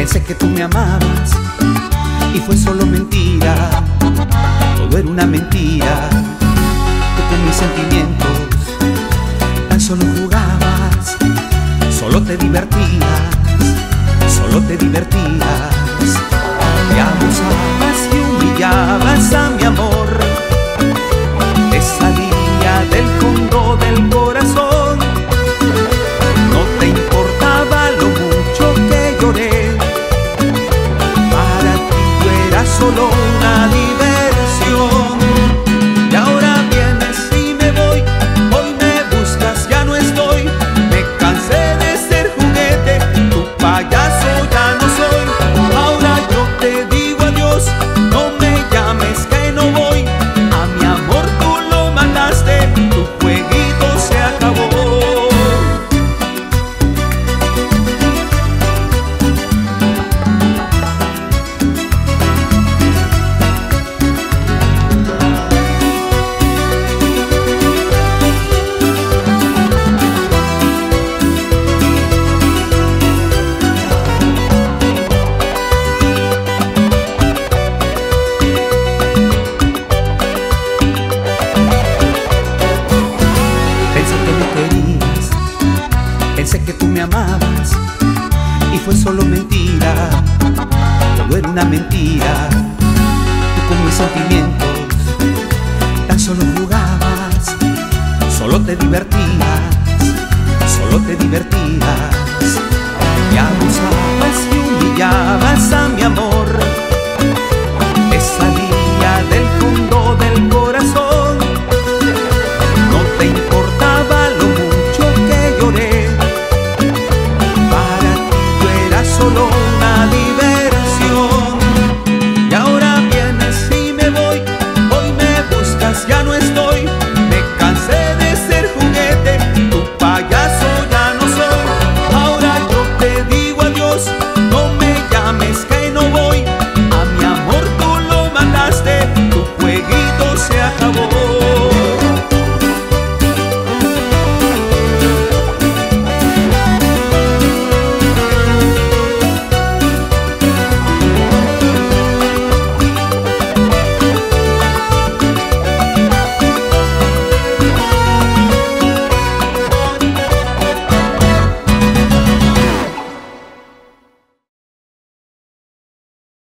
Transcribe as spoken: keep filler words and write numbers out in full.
Pensé que tú me amabas y fue solo mentira. Todo era una mentira. Tú con mis sentimientos tan solo jugabas, solo te divertías, solo te divertías. Y abusabas y humillabas a mi amor. Te salía del fondo del corazón. No te importaba lo mucho que lloré. Para ti yo era solo una diversión. Y ahora vienes y me voy. Hoy me buscas, ya no estoy. Me cansé de ser juguete. Tu payaso ya no soy. Ahora yo te digo adiós. No me llames que no voy. A mi amor tú lo mandaste. Tu jueguito se acabó. Pensé que tú me amabas y fue solo mentira. Todo era una mentira. Tú con mis sentimientos tan solo jugabas, solo te divertías, solo te divertías. Y abusabas y humillabas a mi amor. Te salía del fondo del corazón. No te importaba lo mucho que lloré. Solo una diversión. Y ahora vienes y me voy. Hoy me buscas, ya no estoy. Me cansé de ser juguete. Tu payaso ya no soy. Ahora yo te digo adiós.